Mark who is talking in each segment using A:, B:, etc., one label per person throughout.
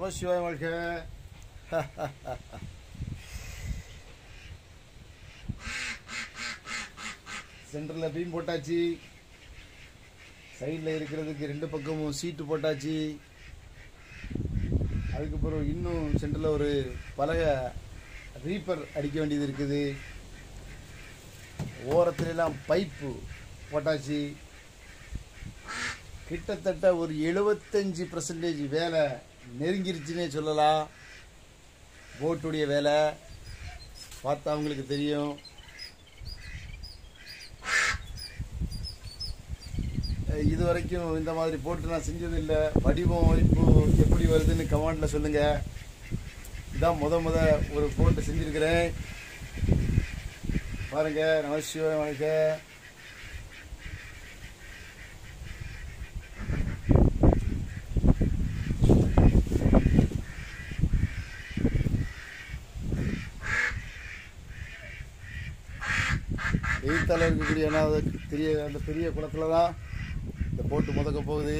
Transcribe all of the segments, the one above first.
A: நமசிவாய வாழ்க. சென்டரில் பீம் போட்டாச்சு. சைடில் இருக்கிறதுக்கு ரெண்டு பக்கமும் சீட்டு போட்டாச்சு. அதுக்கப்புறம் இன்னும் சென்டரில் ஒரு பலகை ரீப்பர் அடிக்க வேண்டியது இருக்குது. ஓரத்துலாம் பைப்பு போட்டாச்சு. கிட்டத்தட்ட ஒரு 75% வேலை நெருங்கிருச்சுன்னே சொல்லலாம். போட்டுடைய வேலை பார்த்தா அவங்களுக்கு தெரியும். இது வரைக்கும் இந்த மாதிரி போட்டு நான் செஞ்சதில்லை. வடிவமைப்பு எப்படி வருதுன்னு கமெண்டில் சொல்லுங்கள். இதான் முத ஒரு போட்டு செஞ்சுருக்கிறேன். பாருங்கள். நமசிவாய வாழ்க. எய்த்தால் இருக்கக்கூடிய அந்த பெரிய குளத்துல தான் இந்த போட்டு முதக்க போகுது.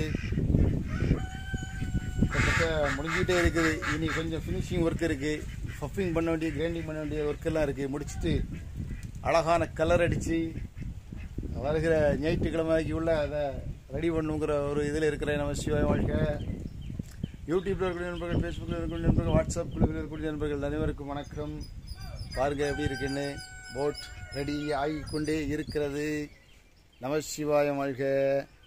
A: கிட்டத்தட்ட முடிஞ்சிக்கிட்டே இருக்குது. இனி கொஞ்சம் ஃபினிஷிங் ஒர்க் இருக்குது. பஃபிங் பண்ண வேண்டிய, கிரைண்டிங் பண்ண வேண்டிய ஒர்க்கெல்லாம் இருக்குது. முடிச்சுட்டு அழகான கலர் அடித்து வருகிற ஞாயிற்றுக்கிழமைக்கு உள்ள அதை ரெடி பண்ணுங்கிற ஒரு இதில் இருக்கிற நமசிவாய வாழ்க. யூடியூப்பில் இருக்கக்கூடிய நண்பர்கள், ஃபேஸ்புக்கில் இருக்கக்கூடிய நண்பர்கள், வாட்ஸ்அப் குழுவில் இருக்கக்கூடிய நண்பர்கள் அனைவருக்கும் வணக்கம். பாருங்கள் எப்படி இருக்குன்னு. போட் ரெடி ஆகிக்கொண்டே இருக்கிறது. நமசிவாய வாழ்க.